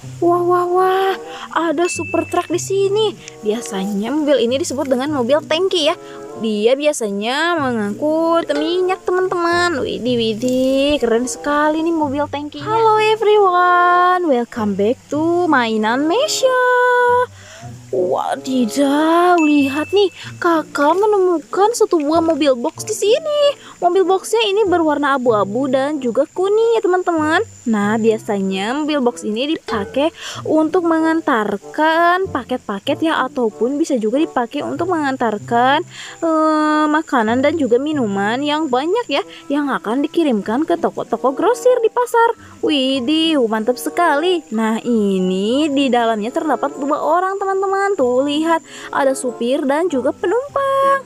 Wah, wah, wah, ada super truck di sini. Biasanya mobil ini disebut dengan mobil tangki ya. Dia biasanya mengangkut minyak teman-teman. Widih, widih, keren sekali nih mobil tangkinya. Halo everyone, welcome back to Mainan Mesya. Wadidaw, lihat nih, kakak menemukan satu buah mobil box di sini. Mobil boxnya ini berwarna abu-abu dan juga kuning ya teman-teman. Nah, biasanya mobil box ini dipakai untuk mengantarkan paket-paket ya, ataupun bisa juga dipakai untuk mengantarkan makanan dan juga minuman yang banyak ya, yang akan dikirimkan ke toko-toko grosir di pasar. Widih, mantap sekali. Nah, ini di dalamnya terdapat dua orang teman-teman. Tuh lihat, ada supir dan juga penumpang.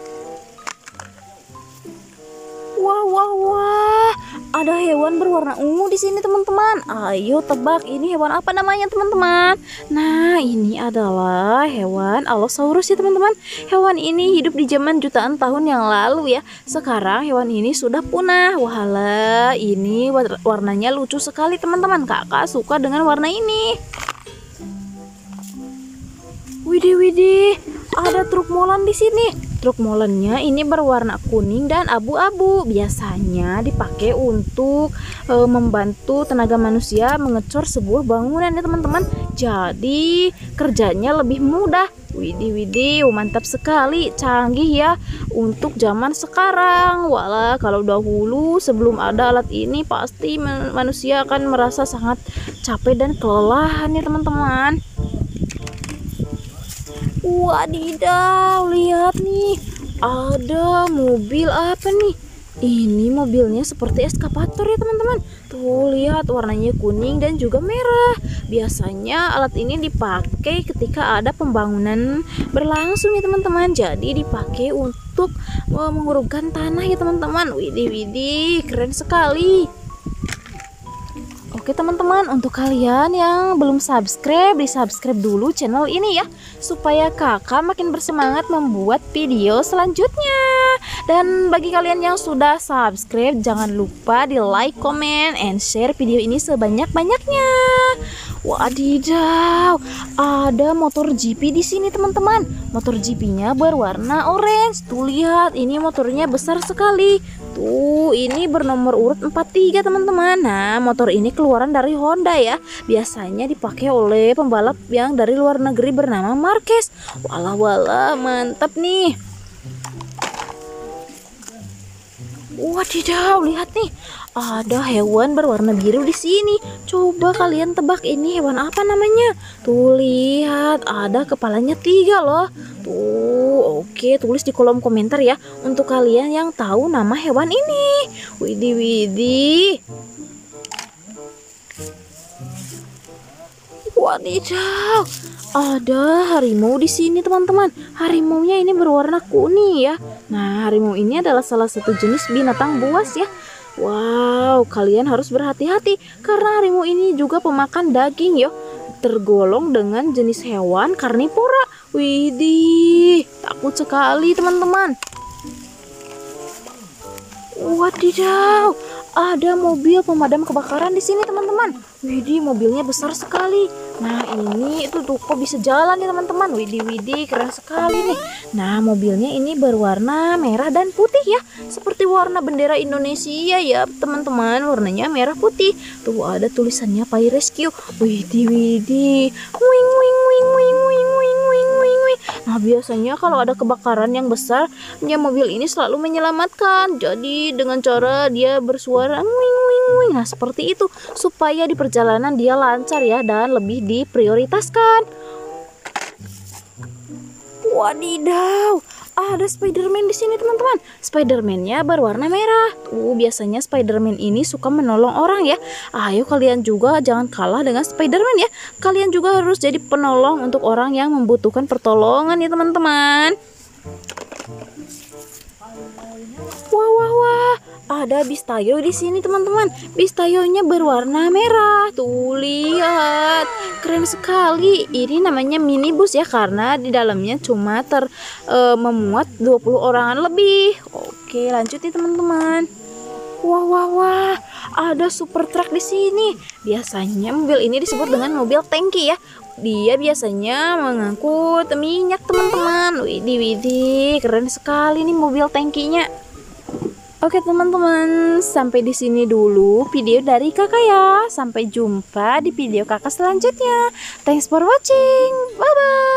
Wah, wah, wah, ada hewan berwarna ungu di sini teman-teman. Ayo tebak, ini hewan apa namanya teman-teman? Nah, ini adalah hewan Allosaurus ya teman-teman. Hewan ini hidup di zaman jutaan tahun yang lalu ya. Sekarang hewan ini sudah punah. Wahala, ini warnanya lucu sekali teman-teman. Kakak suka dengan warna ini. Widih, widih, ada truk molen di sini. Truk molennya ini berwarna kuning dan abu-abu. Biasanya dipakai untuk membantu tenaga manusia mengecor sebuah bangunan ya teman-teman. Jadi kerjanya lebih mudah. Widih, widih, mantap sekali, canggih ya untuk zaman sekarang. Walah, kalau dahulu sebelum ada alat ini pasti manusia akan merasa sangat capek dan kelelahan ya teman-teman. Wadidaw, lihat nih, ada mobil apa nih? Ini mobilnya seperti eskavator ya teman-teman. Tuh lihat, warnanya kuning dan juga merah. Biasanya alat ini dipakai ketika ada pembangunan berlangsung ya teman-teman. Jadi dipakai untuk mengurukkan tanah ya teman-teman. Widih, widih, keren sekali. Oke teman-teman, untuk kalian yang belum subscribe, di-subscribe dulu channel ini ya, supaya kakak makin bersemangat membuat video selanjutnya. Dan bagi kalian yang sudah subscribe, jangan lupa di like, comment, and share video ini sebanyak-banyaknya. Wadidaw, ada motor GP di sini teman-teman. Motor GP-nya berwarna orange. Tuh lihat, ini motornya besar sekali. Tuh, ini bernomor urut 43 teman-teman. Nah, motor ini keluaran dari Honda ya. Biasanya dipakai oleh pembalap yang dari luar negeri bernama Marquez. Walah, walah, mantap nih. Wadidaw, lihat nih, ada hewan berwarna biru di sini. Coba kalian tebak ini hewan apa namanya? Tuh lihat, ada kepalanya 3 loh. Tuh, oke, tulis di kolom komentar ya untuk kalian yang tahu nama hewan ini. Widih, widih. Wadidaw, ada harimau di sini teman-teman. Harimaunya ini berwarna kuning ya. Nah, harimau ini adalah salah satu jenis binatang buas ya. Wow, kalian harus berhati-hati karena harimau ini juga pemakan daging yo. Tergolong dengan jenis hewan karnivora. Widih, takut sekali teman-teman. Wadidaw, ada mobil pemadam kebakaran di sini teman-teman. Widih, mobilnya besar sekali. Nah, ini itu tuh kok bisa jalan ya teman-teman. Widih, widih, keren sekali nih. Nah, mobilnya ini berwarna merah dan putih ya, seperti warna bendera Indonesia ya teman-teman. Warnanya merah putih. Tuh ada tulisannya Fire Rescue. Widih, widih, wing wing wing wing wing wing wing wing wing. Nah, biasanya kalau ada kebakaran yang besar, ya mobil ini selalu menyelamatkan. Jadi dengan cara dia bersuara wing wing wing. Nah, seperti itu supaya di perjalanan dia lancar ya dan lebih diprioritaskan. Wadidaw, ada Spiderman di sini teman-teman. Spiderman-nya berwarna merah. Biasanya Spiderman ini suka menolong orang ya. Ayo kalian juga jangan kalah dengan Spiderman ya. Kalian juga harus jadi penolong untuk orang yang membutuhkan pertolongan ya teman-teman. Wah, wah, wah, ada bis tayo di sini teman-teman. Bis tayonya berwarna merah. Tuh lihat, keren sekali. Ini namanya minibus ya karena di dalamnya cuma memuat 20 orangan lebih. Oke, lanjut nih teman-teman. Wah, wah, wah, ada super truck di sini. Biasanya mobil ini disebut dengan mobil tangki ya. Dia biasanya mengangkut minyak teman-teman. Widih, widih, keren sekali nih mobil tangkinya. Oke teman-teman, sampai di sini dulu video dari kakak ya. Sampai jumpa di video kakak selanjutnya. Thanks for watching. Bye bye.